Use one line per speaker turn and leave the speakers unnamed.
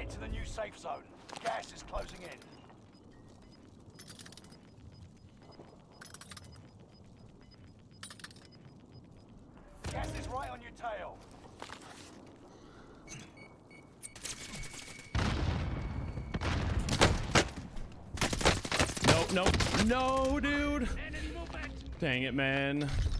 Get to the new safe zone. Gas is closing in. Gas is right on your tail.
No, no, no, dude. Dang it, man.